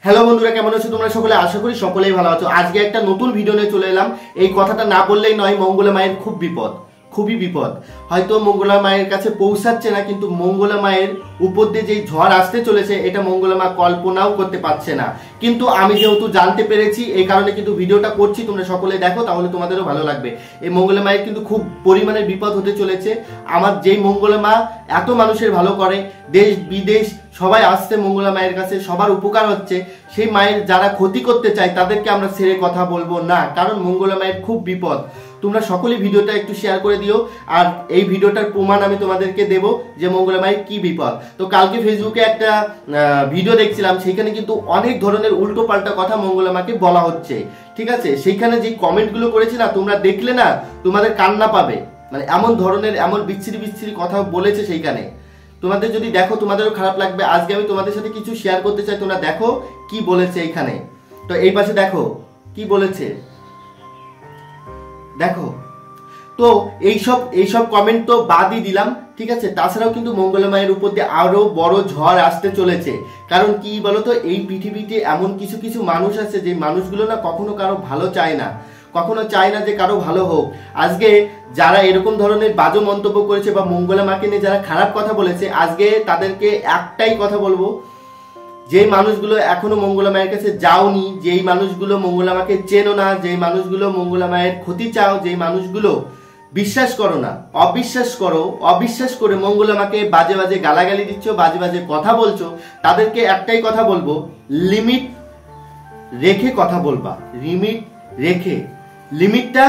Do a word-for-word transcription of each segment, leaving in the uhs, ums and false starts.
Hello বন্ধুরা, কেমন আছো তোমরা সকলে? আশা করি সকলেই ভালো আছো। আজকে একটা নতুন ভিডিও নিয়ে চলে এলাম। এই কথাটা না বললেই নয়, মঙ্গলা মায়ের খুব বিপদ, খুবই বিপদ। হয়তো মঙ্গলা মায়ের কাছে পৌঁছাচ্ছে না, কিন্তু মঙ্গলা মায়ের উপর দিয়ে যে ঝড় আসতে চলেছে এটা মঙ্গলা মা কল্পনাও করতে পারছে না। কিন্তু আমি যেহেতু জানতে পেরেছি, এই কারণে কিন্তু ভিডিওটা করছি। তোমরা সকলে দেখো, তাহলে তোমাদেরও ভালো লাগবে। এই মঙ্গলা মায়ের কিন্তু খুব পরিমাণের বিপদ হতে চলেছে। আমার যেই মঙ্গলা মা এত মানুষের ভালো করে, দেশ বিদেশ সবাই আসছে মঙ্গলা মায়ের কাছে, সবার উপকার হচ্ছে, সেই মায়ের যারা ক্ষতি করতে চায় তাদেরকে আমরা ছেড়ে কথা বলবো না, কারণ মঙ্গলা মায়ের খুব বিপদ। তোমরা সকলেই ভিডিওটা একটু শেয়ার করে দিও। আর এই ভিডিওটার প্রমাণ আমি তোমাদেরকে দেব যে মঙ্গলা মায়ের কি বিপদ। তো কালকে ফেসবুকে একটা ভিডিও দেখছিলাম, সেইখানে কিন্তু অনেক ধরনের উল্টো পাল্টা কথা মঙ্গলা মাকে বলা হচ্ছে, ঠিক আছে? সেইখানে যে কমেন্টগুলো করেছে না, তোমরা দেখলে না তোমাদের কান্না পাবে। মানে এমন ধরনের এমন বিচ্ছিরি বিচ্ছিরি কথা বলেছে সেইখানে, তোমাদের যদি দেখো তোমাদেরও খারাপ লাগবে। আজকে আমি তোমাদের সাথে কিছু শেয়ার করতে চাই, তোমরা দেখো কি বলেছে এইখানে। তো এই পাশে দেখো কি বলেছে, দেখো। তো এইসব এইসব কমেন্ট তো বাদই দিলাম, ঠিক আছে? তাছাড়াও কিন্তু মঙ্গলা মায়ের উপর দিয়ে আরো বড় ঝড় আসতে চলেছে। কারণ কি বলতো, এই পৃথিবীতে এমন কিছু কিছু মানুষ আছে যে মানুষগুলো না কখনো কারো ভালো চায় না, কখনো চায় না যে কারো ভালো হোক। আজকে যারা এরকম ধরনের বাজে মন্তব্য করেছে বা মঙ্গলা মাকে নিয়ে যারা খারাপ কথা বলেছে, আজকে তাদেরকে একটাই কথা বলবো, যেই মানুষগুলো এখনো মঙ্গলা মায়ের কাছে যাওনি, যেই মানুষগুলো মঙ্গলা মাকে চেনো না, যেই মানুষগুলো মঙ্গলা মায়ের ক্ষতি চাও, যেই মানুষগুলো বিশ্বাস করো না, অবিশ্বাস করো, অবিশ্বাস করে মঙ্গলা মাকে বাজে বাজে গালাগালি দিচ্ছ, বাজে বাজে কথা বলছো, তাদেরকে একটাই কথা বলবো, লিমিট রেখে কথা বলবা। লিমিট রেখে, লিমিটটা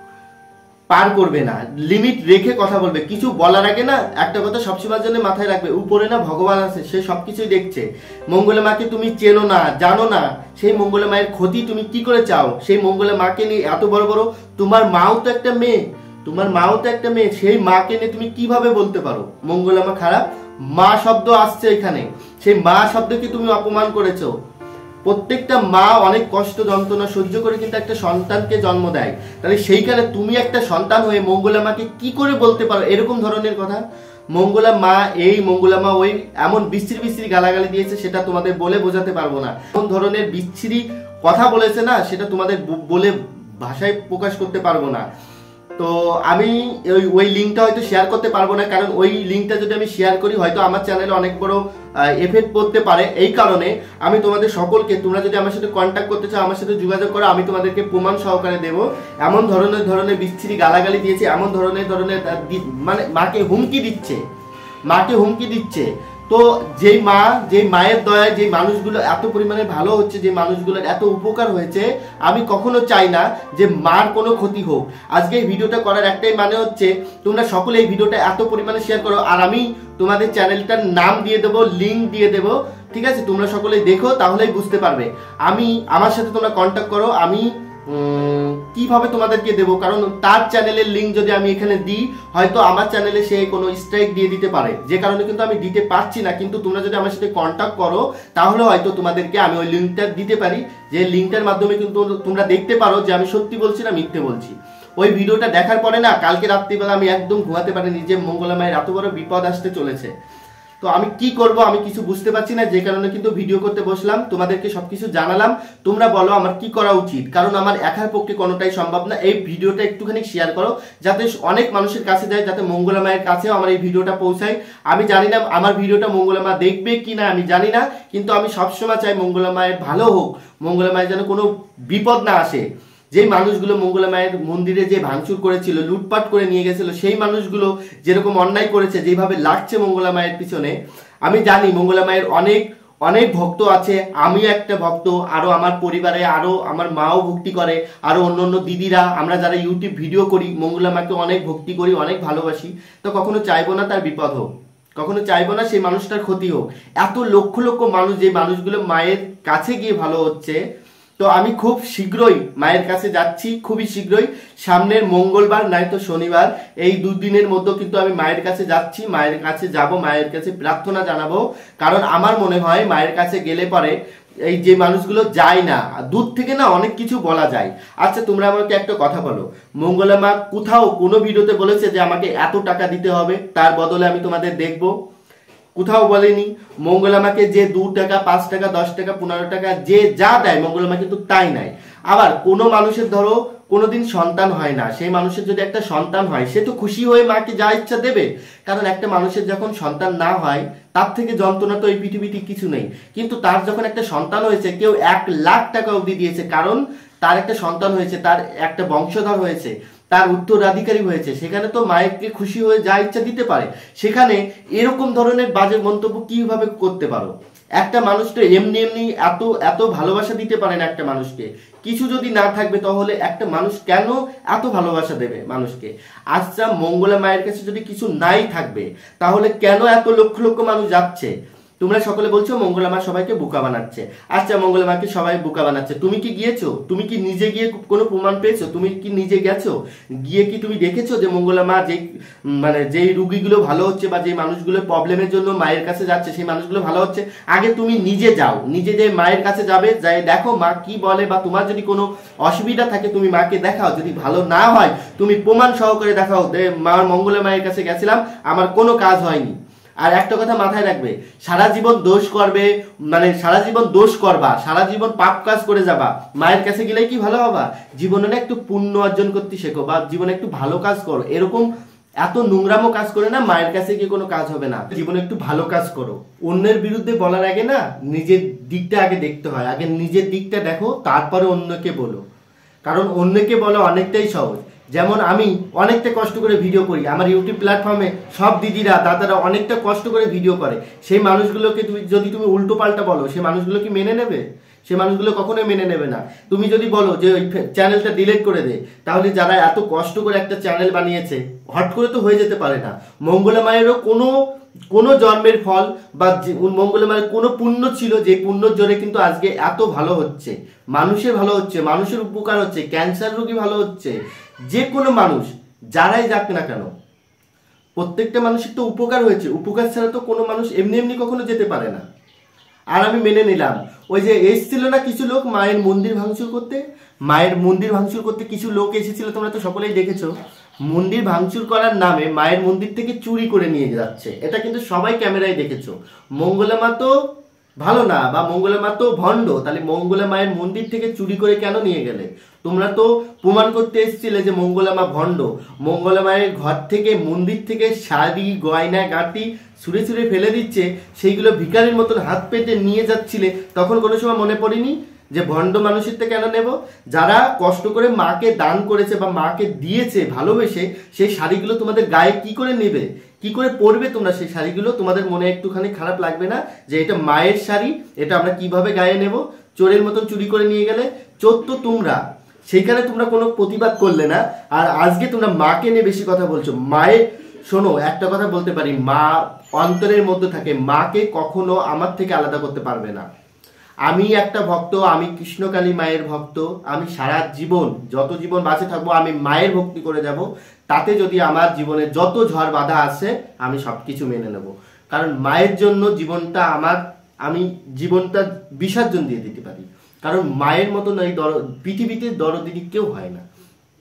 পার করবে না, লিমিট রেখে কথা বলবে। কিছু বলার আগে না একটা কথা সবসময়ের জন্য মাথায় রাখবে, উপরে না ভগবান আছে, সে সবকিছুই দেখছে। মঙ্গলা মাকে তুমি চেনো না, জানো না, সেই মঙ্গলা মায়ের ক্ষতি তুমি কি করে চাও? সেই মঙ্গলা মাকে নিয়ে এত বড় বড়, তোমার মাও তো একটা মেয়ে, তোমার মাও তো একটা মেয়ে, সেই মাকে নিয়ে তুমি কিভাবে বলতে পারো মঙ্গলা মা খারাপ? মা শব্দ আসছে এখানে, সেই মা শব্দকে তুমি অপমান করেছো। প্রত্যেকটা মা অনেক কষ্ট যন্ত্রণা সহ্য করে কিন্তু একটা সন্তানকে জন্ম দেয়। তাহলে সেইখানে তুমি একটা সন্তান হয়ে মঙ্গলা মাকে কি করে বলতে পারো এরকম ধরনের কথা? মঙ্গলা মা এই, মঙ্গলা মা ওই, এমন বিচ্ছিরি বিচ্ছিরি গালাগালি দিয়েছে সেটা তোমাদের বলে বোঝাতে পারবো না। কোন ধরনের বিচ্ছিরি কথা বলেছে না, সেটা তোমাদের বলে ভাষায় প্রকাশ করতে পারবো না। তো আমি ওই ওই লিঙ্কটা হয়তো শেয়ার করতে পারবো না, কারণ ওই লিঙ্কটা যদি আমি শেয়ার করি হয়তো আমার চ্যানেলে অনেক বড় এফেক্ট পড়তে পারে। এই কারণে আমি তোমাদের সকলকে, তোমরা যদি আমার সাথে কন্ট্যাক্ট করতে চাও, আমার সাথে যোগাযোগ করো, আমি তোমাদেরকে প্রমাণ সহকারে দেবো। এমন ধরনের ধরনের বিচ্ছিরি গালাগালি দিয়েছে, এমন ধরনের ধরনের মানে মাকে হুমকি দিচ্ছে, মাকে হুমকি দিচ্ছে। তো যেই মা, যেই মায়ের দয়ায় যে মানুষগুলো এত পরিমাণে ভালো হচ্ছে, যে মানুষগুলোর এত উপকার হয়েছে, আমি কখনো চাই না যে মার কোনো ক্ষতি হোক। আজকে এই ভিডিওটা করার একটাই মানে হচ্ছে, তোমরা সকলে এই ভিডিওটা এত পরিমাণে শেয়ার করো, আর আমি তোমাদের চ্যানেলটার নাম দিয়ে দেবো, লিঙ্ক দিয়ে দেবো, ঠিক আছে? তোমরা সকলে দেখো, তাহলেই বুঝতে পারবে। আমি, আমার সাথে তোমরা কন্ট্যাক্ট করো, আমি কিভাবে তোমাদেরকে দেবো, কারণ তার চ্যানেলের লিঙ্ক যদি আমি এখানে দিই, হয়তো আমার চ্যানেলে সে কোনো স্ট্রাইক দিয়ে দিতে পারে, যে কারণে কিন্তু আমি দিতে পারছি না। কিন্তু তোমরা যদি আমার সাথে কন্ট্যাক্ট করো, তাহলে হয়তো তোমাদেরকে আমি ওই লিঙ্কটা দিতে পারি, যে লিঙ্কটার মাধ্যমে কিন্তু তোমরা দেখতে পারো যে আমি সত্যি বলছি না মিথ্যে বলছি। ওই ভিডিওটা দেখার পরে না, কালকে রাত্রিবেলা আমি একদম ঘুমাতে পারিনি, যে মঙ্গলা মায়ের এত বড় বিপদ আসতে চলেছে। তো আমি কি করব আমি কিছু বুঝতে পারছি না, যে কারণে কিন্তু ভিডিও করতে বসলাম, তোমাদেরকে সবকিছু জানালাম। তোমরা বলো আমার কি করা উচিত, কারণ আমার একার পক্ষে কোনোটাই সম্ভব না। এই ভিডিওটা একটুখানি শেয়ার করো, যাতে অনেক মানুষের কাছে যায়, যাতে মঙ্গলা মায়ের কাছেও আমার এই ভিডিওটা পৌঁছায়। আমি জানি না আমার ভিডিওটা মঙ্গলা মা দেখবে কি না, আমি জানি না, কিন্তু আমি সবসময় চাই মঙ্গলা মায়ের ভালো হোক, মঙ্গলা মায়ের যেন কোনো বিপদ না আসে। যে মানুষগুলো মঙ্গলা মায়ের মন্দিরে যে ভাঙচুর করেছিল, লুটপাট করে নিয়ে গেছিল, সেই মানুষগুলো যেরকম অন্যায় করেছে, যেভাবে লাগছে মঙ্গলা মায়ের পিছনে, আমি জানি মঙ্গলা মায়ের অনেক অনেক ভক্ত আছে, আমিও একটা ভক্ত, আরো আমার পরিবারে আরো আমার মাও ভক্তি করে, আরো অন্য অন্য দিদিরা, আমরা যারা ইউটিউব ভিডিও করি মঙ্গলা মাকে অনেক ভক্তি করি, অনেক ভালোবাসি। তো কখনো চাইবো না তার বিপদ হোক, কখনো চাইবো না সেই মানুষটার ক্ষতি হোক। এত লক্ষ লক্ষ মানুষ, যে মানুষগুলো মায়ের কাছে গিয়ে ভালো হচ্ছে। তো আমি খুব শীঘ্রই মায়ের কাছে যাচ্ছি, খুবই শীঘ্রই, সামনের মঙ্গলবার নয়তো শনিবার, এই দুদিনের মধ্যে কিন্তু আমি মায়ের কাছে যাচ্ছি, মায়ের কাছে যাব, মায়ের কাছে প্রার্থনা জানাবো। কারণ আমার মনে হয় মায়ের কাছে গেলে পরে এই যে মানুষগুলো যায় না, দূর থেকে না অনেক কিছু বলা যায়। আচ্ছা তোমরা আমাকে একটা কথা বলো, মঙ্গলা মা কোথাও কোনো ভিডিওতে বলেছে যে আমাকে এত টাকা দিতে হবে, তার বদলে আমি তোমাদের দেখবো? কোথাও বলেনি। মঙ্গলা মাকে যে দু টাকা পাঁচ টাকা দশ টাকা পনেরো টাকা যে যা দেয় মঙ্গলা মা কিন্তু তাই নেয়। আবার কোনো মানুষের ধরো কোনোদিন সন্তান হয় না, সেই মানুষের যদি একটা সন্তান হয় সে তো খুশি হয়ে মাকে যা ইচ্ছা দেবে, কারণ একটা মানুষের যখন সন্তান না হয় তার থেকে যন্ত্রণা তো এই পৃথিবীতে কিছু নেই। কিন্তু তার যখন একটা সন্তান হয়েছে, কেউ এক লাখ টাকা অবধি দিয়েছে, কারণ তার একটা সন্তান হয়েছে, তার একটা বংশধর হয়েছে, তার উত্তরাধিকারী হয়েছে, সেখানে তো মায়েরকে খুশি হয়ে যা ইচ্ছা দিতে পারে। সেখানে এরকম ধরনের বাজে মন্তব্য কিভাবে করতে পারো? একটা মানুষ তো এমনি এমনি এত এত ভালোবাসা দিতে পারে না একটা মানুষকে। কিছু যদি না থাকবে তাহলে একটা মানুষ কেন এত ভালোবাসা দেবে মানুষকে? আচ্ছা, মঙ্গলা মায়ের কাছে যদি কিছু নাই থাকবে তাহলে কেন এত লক্ষ লক্ষ মানুষ যাচ্ছে? তোমরা সকলে বলছো মঙ্গলা মা সবাইকে বোকা বানাচ্ছে। আচ্ছা, মঙ্গলা মাকে সবাই বোকা বানাচ্ছে, তুমি কি গিয়েছো? তুমি কি নিজে গিয়ে কোনো প্রমাণ পেয়েছো? তুমি কি নিজে গেছো? গিয়ে কি তুমি দেখেছো যে মঙ্গলা মা যে মানে যেই রুগীগুলো ভালো হচ্ছে বা যে মানুষগুলো প্রবলেমের জন্য মায়ের কাছে যাচ্ছে সেই মানুষগুলো ভালো হচ্ছে? আগে তুমি নিজে যাও, নিজে যে মায়ের কাছে যাবে, যাই দেখো মা কি বলে, বা তোমার যদি কোনো অসুবিধা থাকে তুমি মাকে দেখাও। যদি ভালো না হয় তুমি প্রমাণ সহকারে দেখাও, মা মঙ্গলা মায়ের কাছে গেছিলাম, আমার কোনো কাজ হয়নি। আর একটা কথা মাথায় রাখবে, সারা জীবন দোষ করবে, মানে সারা জীবন দোষ করবা, সারা জীবন পাপ কাজ করে যাবা, মায়ের কাছে গেলেই কি ভালো হবা? জীবনে না একটু পুণ্য অর্জন করতে শেখো, বা জীবনে একটু ভালো কাজ করো। এরকম এত নোংরামো কাজ করে না মায়ের কাছে গিয়ে কোনো কাজ হবে না। জীবনে একটু ভালো কাজ করো। অন্যের বিরুদ্ধে বলার আগে না নিজের দিকটা আগে দেখতে হয়। আগে নিজের দিকটা দেখো, তারপরে অন্যকে বলো। কারণ অন্যকে বলা অনেকটাই সহজ। যেমন আমি অনেকটা কষ্ট করে ভিডিও করি, আমার ইউটিউব প্ল্যাটফর্মে সব দিদিরা দাদারা অনেকটা কষ্ট করে ভিডিও করে, সেই মানুষগুলোকে তুমি যদি তুমি উল্টো পাল্টা বলো, সেই মানুষগুলো কি মেনে নেবে? সে মানুষগুলো কখনোই মেনে নেবে না। তুমি যদি বলো যে ওই চ্যানেলটা ডিলিট করে দে, তাহলে যারা এত কষ্ট করে একটা চ্যানেল বানিয়েছে, হট করে তো হয়ে যেতে পারে না। মঙ্গলা মায়েরও কোনো কোনো জন্মের ফল বা মঙ্গলা মায়ের কোনো পুণ্য ছিল, যে পুণ্যর জোরে কিন্তু আজকে এত ভালো হচ্ছে, মানুষের ভালো হচ্ছে, মানুষের উপকার হচ্ছে, ক্যান্সার রোগী ভালো হচ্ছে। যে কোনো মানুষ যারাই যাক না কেন, প্রত্যেকটা মানুষের তো উপকার হয়েছে। উপকার ছাড়া তো কোনো মানুষ এমনি এমনি কখনো যেতে পারে না। আর আমি মেনে নিলাম, ওই যে এসেছিল না কিছু লোক মায়ের মন্দির ভাঙচুর করতে, মায়ের মন্দির ভাঙচুর করতে কিছু লোক এসেছিল, তোমরা তো সকলেই দেখেছো। মন্দির ভাঙচুর করার নামে মায়ের মন্দির থেকে চুরি করে নিয়ে যাচ্ছে, এটা কিন্তু সবাই ক্যামেরায় দেখেছো। মঙ্গলা মা তো ভালো না, বা মঙ্গলা মা তো ভণ্ড, তাহলে মঙ্গলা মায়ের মন্দির থেকে চুরি করে কেন নিয়ে গেলে? তোমরা তো প্রমাণ করতে এসেছিলে যে মঙ্গলা মা ভণ্ড। মঙ্গলা মায়ের ঘর থেকে, মন্দির থেকে শাড়ি গয়না গাঁটি ছুঁড়ে ছুঁড়ে ফেলে দিচ্ছে, সেইগুলো ভিখারির মতন হাত পেতে নিয়ে যাচ্ছিলে, তখন কোনো সময় মনে পড়েনি যে ভণ্ড মানুষের থেকে কেন নেব? যারা কষ্ট করে মাকে দান করেছে বা মাকে দিয়েছে ভালোবেসে, সেই শাড়িগুলো তোমাদের গায়ে কি করে নেবে, কি করে পরবে তোমরা সেই শাড়িগুলো? তোমাদের মনে একটুখানি খারাপ লাগবে না যে এটা মায়ের শাড়ি, এটা আমরা কিভাবে গায়ে নেব? চোরের মতন চুরি করে নিয়ে গেলে। চোর তো তোমরা, সেইখানে তোমরা কোনো প্রতিবাদ করলে না। আর আজকে তোমরা মাকে নিয়ে বেশি কথা বলছো। মায়ের, শোনো একটা কথা বলতে পারি, মা অন্তরের মধ্যে থাকে, মাকে কখনো আমার থেকে আলাদা করতে পারবে না। আমি একটা ভক্ত, আমি কৃষ্ণকালী মায়ের ভক্ত, আমি সারা জীবন যত জীবন বাঁচে থাকবো আমি মায়ের ভক্তি করে যাব। তাতে যদি আমার জীবনে যত ঝড় বাধা আসে আমি সব কিছু মেনে নেব, কারণ মায়ের জন্য জীবনটা আমার, আমি জীবনটা বিসর্জন দিয়ে দিতে পারি। কারণ মায়ের মতন এই দর পৃথিবীতে দরদিনী কেউ হয় না।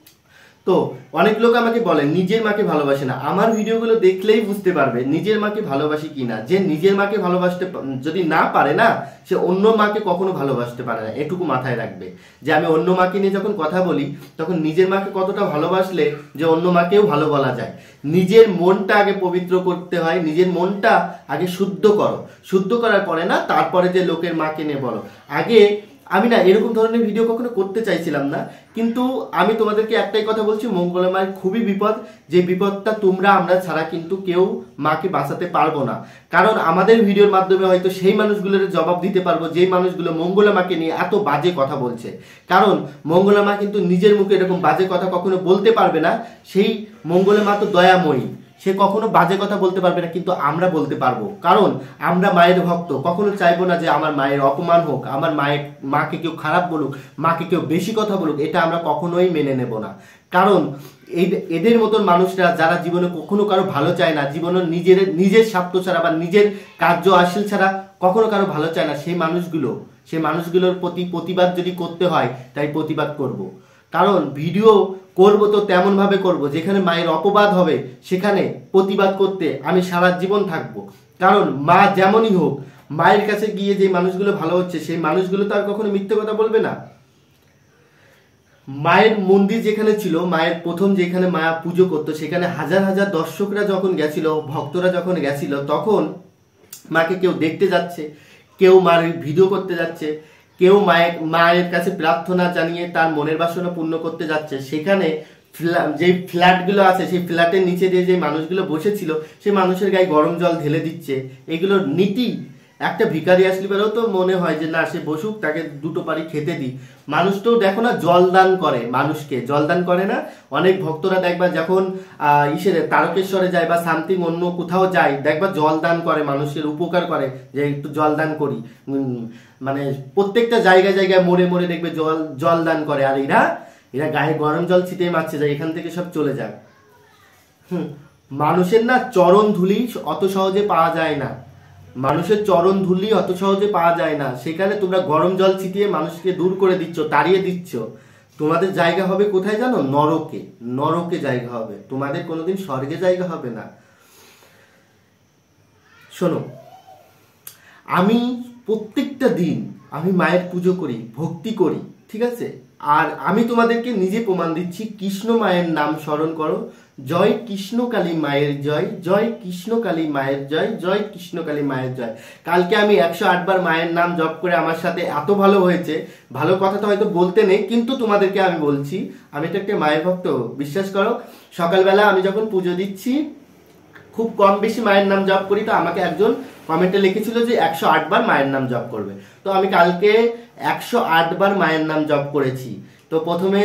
তো অনেক লোক আমাকে বলে নিজের মাকে ভালোবাসে না। আমার ভিডিওগুলো দেখলেই বুঝতে পারবে নিজের মাকে ভালোবাসি কিনা। যে নিজের মাকে ভালোবাসতে যদি না পারে না, সে অন্য মাকে কখনো ভালোবাসতে পারে না। এটুকু মাথায় রাখবে যে আমি অন্য মাকে নিয়ে যখন কথা বলি তখন নিজের মাকে কতটা ভালোবাসলে যে অন্য মাকেও ভালো বলা যায়। নিজের মনটা আগে পবিত্র করতে হয়, নিজের মনটা আগে শুদ্ধ করো, শুদ্ধ করার পরে না তারপরে যে লোকের মাকে নিয়ে বলো। আগে আমি না এরকম ধরনের ভিডিও কখনো করতে চাইছিলাম না, কিন্তু আমি তোমাদেরকে একটাই কথা বলছি, মঙ্গলা মায়ের খুবই বিপদ। যে বিপদটা তোমরা আমরা ছাড়া কিন্তু কেউ মাকে বাঁচাতে পারবো না। কারণ আমাদের ভিডিওর মাধ্যমে হয়তো সেই মানুষগুলোর জবাব দিতে পারবো যেই মানুষগুলো মঙ্গলা মাকে নিয়ে এত বাজে কথা বলছে। কারণ মঙ্গলা মা কিন্তু নিজের মুখে এরকম বাজে কথা কখনো বলতে পারবে না। সেই মঙ্গলা মা তো দয়াময়ী, সে কখনো বাজে কথা বলতে পারবে না, কিন্তু আমরা বলতে পারবো। কারণ আমরা মায়ের ভক্ত, কখনো চাইবো না যে আমার মায়ের অপমান হোক, আমার মায়ের মাকে কেউ খারাপ বলুক, মাকে কেউ বেশি কথা বলুক, এটা আমরা কখনোই মেনে নেব না। কারণ এই এদের মতন মানুষরা যারা জীবনে কখনো কারো ভালো চায় না, জীবনে নিজের নিজের স্বার্থ ছাড়া বা নিজের কার্য হাসিল ছাড়া কখনো কারো ভালো চায় না, সেই মানুষগুলো সেই মানুষগুলোর প্রতি প্রতিবাদ যদি করতে হয় তাই প্রতিবাদ করব। কারণ ভিডিও করব তো তেমন ভাবে করব যেখানে মায়ের অপবাদ হবে, সেখানে প্রতিবাদ করতে আমি সারা জীবন থাকবো। কারণ মা যেমনই হোক, মায়ের কাছে গিয়ে যে মানুষগুলো ভালো হচ্ছে সেই মানুষগুলো তো আর কখনো মিথ্যে কথা বলবে না। মায়ের মন্দির যেখানে ছিল, মায়ের প্রথম যেখানে মা পুজো করতো, সেখানে হাজার হাজার দর্শকরা যখন গেছিল, ভক্তরা যখন গেছিল, তখন মাকে কেউ দেখতে যাচ্ছে, কেউ মার ভিডিও করতে যাচ্ছে, কেউ মায়ের মায়ের কাছে প্রার্থনা জানিয়ে তার মনের বাসনা পূর্ণ করতে যাচ্ছে। সেখানে যে ফ্ল্যাটগুলো আছে, সেই ফ্ল্যাটের নিচে দিয়ে যে মানুষগুলো বসেছিল, সেই মানুষের গায়ে গরম জল ঢেলে দিচ্ছে। এগুলোর নীতি একটা ভিখারি আসলে বেরো তো মনে হয় যে না, সে বসুক, তাকে দুটো পারি খেতে দিই। মানুষটাও দেখো না জলদান করে, মানুষকে জলদান করে না। অনেক ভক্তরা দেখবা যখন আহ ইসের তারকেশ্বরে যায় বা সামথিং অন্য কোথাও যায়, দেখবা জলদান করে, মানুষের উপকার করে, যে একটু জলদান করি। মানে প্রত্যেকটা জায়গায় জায়গায় মোড়ে মোড়ে দেখবে জল জলদান করে। আর এরা এরা গায়ে গরম জল ছিটিয়ে মারছে, যায় এখান থেকে সব চলে যায়। হুম মানুষের না চরণ ধুলি অত সহজে পাওয়া যায় না, মানুষের চরণ ধুলি অত সহজে পাওয়া যায় না। সেখানে তোমরা গরম জল ছিটিয়ে মানুষকে দূর করে দিচ্ছ, তাড়িয়ে দিচ্ছ। তোমাদের জায়গা হবে কোথায় জানো? নরকে। নরকে জায়গা হবে, তোমাদের কোনোদিন স্বর্গে জায়গা হবে না। শোনো, আমি প্রত্যেকটা দিন আমি মায়ের পুজো করি, ভক্তি করি, ঠিক আছে? আর আমি তোমাদেরকে নিজে প্রমাণ দিচ্ছি, কৃষ্ণ মায়ের নাম স্মরণ করো। জয় কৃষ্ণকালী মায়ের জয়, জয় কৃষ্ণকালী মায়ের জয়, জয় কৃষ্ণকালী মায়ের জয়। কালকে আমি একশো আট বার মায়ের নাম জপ করে আমার সাথে এত ভালো হয়েছে, ভালো কথা তো হয়তো বলতে নেই, কিন্তু তোমাদেরকে আমি বলছি, আমি তো একটা মায়ের ভক্ত। বিশ্বাস করো, সকালবেলা আমি যখন পুজো দিচ্ছি, খুব কম বেশি মায়ের নাম জপ করি। তো আমাকে একজন কমেন্টে লিখেছিল যে একশো আট বার মায়ের নাম জপ করবে। তো আমি কালকে একশো আট বার মায়ের নাম জপ করেছি। তো প্রথমে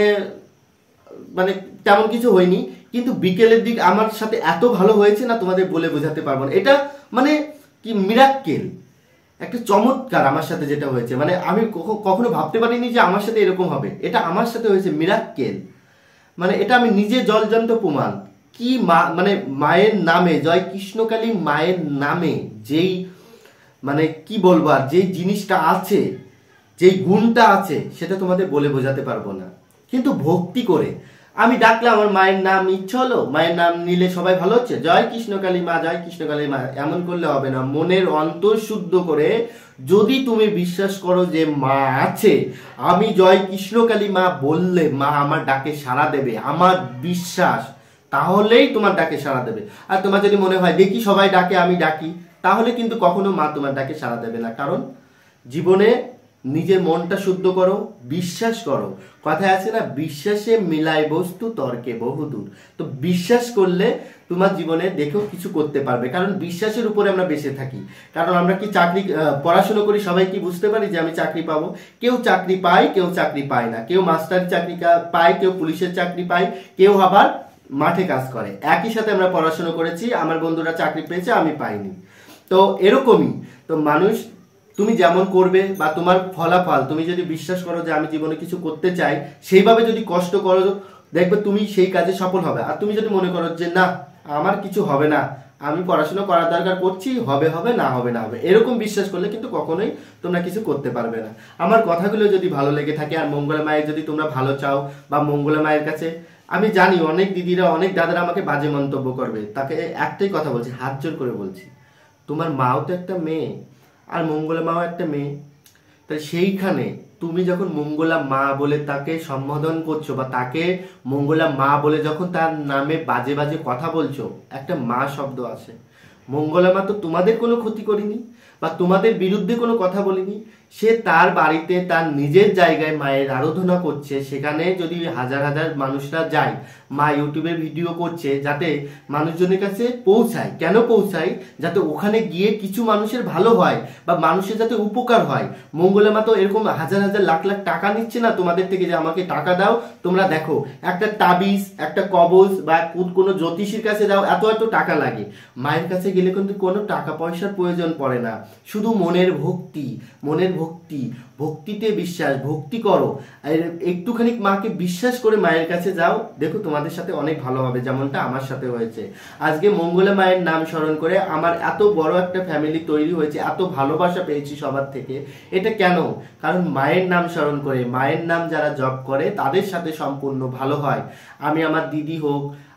মানে তেমন কিছু হয়নি, কিন্তু বিকেলের দিক আমার সাথে এত ভালো হয়েছে না, তোমাদের বলে বোঝাতে পারবো না। এটা মানে কি মিরাক্কেল, একটা চমৎকার আমার সাথে যেটা হয়েছে, মানে আমি কখনো ভাবতে পারিনি যে আমার সাথে এরকম হবে। এটা আমার সাথে হয়েছে মিরাক্কেল, মানে এটা আমি নিজে জলজন্ত প্রমাণ। কি মা মানে মায়ের নামে, জয় কৃষ্ণকালী মায়ের নামে যেই মানে কি বলবো আর, যেই জিনিসটা আছে, যেই গুণটা আছে, সেটা তোমাদের বলে বোঝাতে পারবো না। কিন্তু ভক্তি করে আমি ডাকলাম, আমার মায়ের নাম ইচ্ছা হলো, মায়ের নাম নিলে সবাই ভালো হচ্ছে, জয় কৃষ্ণকালী মা, জয় কৃষ্ণকালী মা, এমন করলে হবে না। মনের অন্তর শুদ্ধ করে যদি তুমি বিশ্বাস করো যে মা আছে, আমি জয় কৃষ্ণকালী মা বললে মা আমার ডাকে সাড়া দেবে, আমার বিশ্বাস, তাহলেই তোমার ডাকে সাড়া দেবে। আর তোমার যদি মনে হয় দেখি সবাই ডাকে আমি ডাকি, তাহলে কিন্তু কখনো মা তোমার ডাকে সাড়া দেবে না। কারণ জীবনে নিজের মনটা শুদ্ধ করো, বিশ্বাস করো। কথায় আছে না, বিশ্বাসে মিলাই বস্তু তর্কে বহুদূর। তো বিশ্বাস করলে তোমার জীবনে দেখেও কিছু করতে পারবে, কারণ বিশ্বাসের উপরে আমরা বেঁচে থাকি। কারণ আমরা কি চাকরি পড়াশোনা করি, সবাই কি বুঝতে পারি যে আমি চাকরি পাবো? কেউ চাকরি পায়, কেউ চাকরি পায় না। কেউ মাস্টারি চাকরি পায়, কেউ পুলিশের চাকরি পায়, কেউ আবার মাঠে কাজ করে। একই সাথে আমরা পড়াশোনা করেছি, আমার বন্ধুরা চাকরি পেয়েছে, আমি পাইনি। তো এরকমই তো মানুষ, তুমি যেমন করবে বা তোমার ফলাফল, তুমি যদি বিশ্বাস করো যে আমি জীবনে কিছু করতে চাই, সেইভাবে যদি কষ্ট করো, দেখবে তুমি সেই কাজে সফল হবে। আর তুমি যদি মনে করো যে না আমার কিছু হবে না, আমি পড়াশোনা করার দরকার করছি, হবে হবে না হবে না হবে, এরকম বিশ্বাস করলে কিন্তু কখনোই তোমরা কিছু করতে পারবে না। আমার কথাগুলো যদি ভালো লেগে থাকে, আর মঙ্গলা মায়ের যদি তোমরা ভালো চাও, বা মঙ্গলা মায়ের কাছে, আমি জানি অনেক দিদিরা, অনেক দাদারা আমাকে বাজে মন্তব্য করবে, তাকে একটাই কথা বলছি, হাত জোর করে বলছি, তোমার মাও তো একটা মেয়ে, আর মঙ্গলা মাও একটা মেয়ে। তাই সেইখানে তুমি যখন মঙ্গলা মা বলে তাকে সম্বোধন করছো, বা তাকে মঙ্গলা মা বলে যখন তার নামে বাজে বাজে কথা বলছো, একটা মা শব্দ আছে। মঙ্গলা মা তো তোমাদের কোনো ক্ষতি করিনি, বা তোমাদের বিরুদ্ধে কোনো কথা বলিনি। সে তার বাড়িতে তার নিজের জায়গায় মায়ের আরাধনা করছে, সেখানে যদি হাজার হাজার মানুষরা যায়, মা ইউটিউবে ভিডিও করছে যাতে মানুষজনের কাছে পৌঁছায়। কেন পৌঁছায়? যাতে ওখানে গিয়ে কিছু মানুষের ভালো হয়, বা মানুষের যাতে উপকার হয়। মঙ্গলা মা তো এরকম হাজার হাজার লাখ লাখ টাকা নিচ্ছে না তোমাদের থেকে যে আমাকে টাকা দাও, তোমরা দেখো একটা তাবিজ, একটা কবজ, বা কোনো জ্যোতিষীর কাছে দাও, এত এত টাকা লাগে। মায়ের কাছে গেলে কিন্তু কোনো টাকা পয়সার প্রয়োজন পড়ে না, শুধু মনের ভক্তি, মনের ভক্তি, ভক্তিতে বিশ্বাস, ভক্তি করো। আর একটুখানি মাকে বিশ্বাস করে মায়ের কাছে যাও, দেখো তোমাদের সাথে অনেক ভালো হবে, যেমনটা আমার সাথে হয়েছে। আজকে মঙ্গলা মায়ের নাম স্মরণ করে আমার এত বড় একটা ফ্যামিলি তৈরি হয়েছে, এত ভালোবাসা পেয়েছি সবার থেকে। এটা কেন? কারণ মায়ের নাম স্মরণ করে, মায়ের নাম যারা জপ করে তাদের সাথে সম্পূর্ণ ভালো হয়। আমি আমার দিদি হোক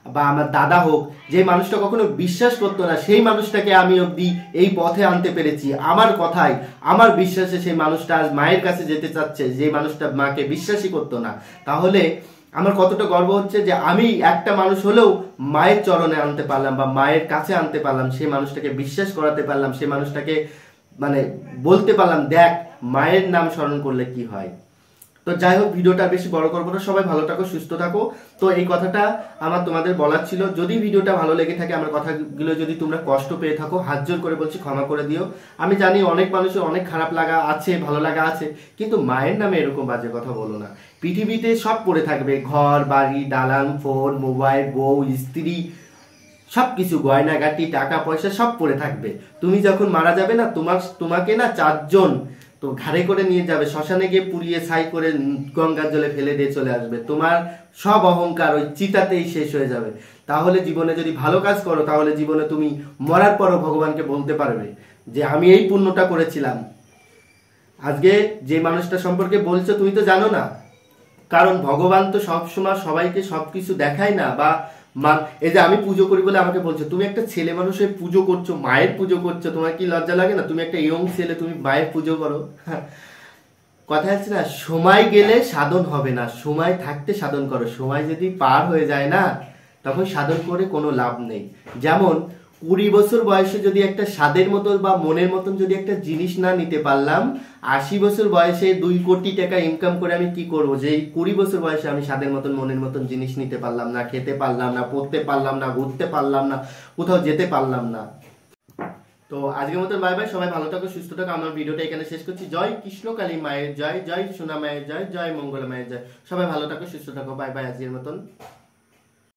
বা আমার দাদা হোক, যে মানুষটা কখনো বিশ্বাস করতো না সেই মানুষটাকে আমি অবধি এই পথে আনতে পেরেছি আমার কথায়, আমার বিশ্বাসে সেই মানুষটা আজ মায়ের কাছে যেতে চাচ্ছে, যে মানুষটা মাকে বিশ্বাসই করতো না। তাহলে আমার কতটা গর্ব হচ্ছে যে আমি একটা মানুষ হলেও মায়ের চরণে আনতে পারলাম বা মায়ের কাছে আনতে পারলাম, সেই মানুষটাকে বিশ্বাস করাতে পারলাম, সেই মানুষটাকে মানে বলতে পারলাম দেখ মায়ের নাম স্মরণ করলে কি হয়। তো যাই হোক, ভিডিওটা বেশি বড় করবো না, সবাই ভালো থাকো, সুস্থ থাকো। তো এই কথাটা আমার তোমাদের বলার ছিল। যদি ভিডিওটা ভালো লেগে থাকে, আমার কথাগুলো যদি তোমরা কষ্ট পেয়ে থাকো, হাত জোর করে বলছি ক্ষমা করে দিও। আমি জানি অনেক মানুষের অনেক খারাপ লাগা আছে, ভালো লাগা আছে, কিন্তু মায়ের নামে এরকম বাজে কথা বলো না। পৃথিবীতে সব পড়ে থাকবে, ঘর বাড়ি দালান ফোন মোবাইল বউ স্ত্রী সবকিছু, গয়নাগাটি টাকা পয়সা সব পড়ে থাকবে। তুমি যখন মারা যাবে না, তোমার তোমাকে না চারজন তো ঘাড়ে করে নিয়ে যাবে, শ্মশানে গিয়ে পুড়িয়ে ছাই করে গঙ্গার জলে ফেলে দিয়ে চলে আসবে। তোমার সব অহংকার ওই চিতাতেই শেষ হয়ে যাবে। তাহলে জীবনে যদি ভালো কাজ করো, তাহলে জীবনে তুমি মরার পরও ভগবানকে বলতে পারবে যে আমি এই পুণ্যটা করেছিলাম। আজকে যে মানুষটা সম্পর্কে বলছো তুমি তো জানো না, কারণ ভগবান তো সবসময় সবাইকে সবকিছু দেখায় না। বা মা, এই যে আমি পুজো করি বলে আমাকে বলছো, তুমি একটা ছেলে মানুষ হয়ে পুজো করছো, মায়ের পুজো করছো, তোমার কি লজ্জা লাগে না? তুমি একটা ইয়ং ছেলে, তুমি মায়ের পুজো করো। কথা হচ্ছে না, সময় গেলে সাধন হবে না, সময় থাকতে সাধন করো। সময় যদি পার হয়ে যায় না, তখন সাধন করে কোনো লাভ নেই। যেমন কুড়ি বছর বয়সে যদি একটা স্বাদের মতন বা মনের মতন যদি একটা জিনিস না নিতে পারলাম, আশি বছর বয়সে দুই কোটি টাকা ইনকাম করে আমি কি করবো? যে এই কুড়ি বছর বয়সে আমি স্বাদের মতন মনের মতন জিনিস নিতে পারলাম না, খেতে পারলাম না, পড়তে পারলাম না, ঘুরতে পারলাম না, কোথাও যেতে পারলাম না। তো আজকের মতন বাই বাই, সবাই ভালো থাকো, সুস্থ থাকো। আমার ভিডিওটা এখানে শেষ করছি। জয় কৃষ্ণকালী মায়ের জয়, জয় সোনা মায়ের জয়, জয় মঙ্গলা মায়ের জয়। সবাই ভালো থাকো, সুস্থ থাকো। বাই বাই, আজকের মতন।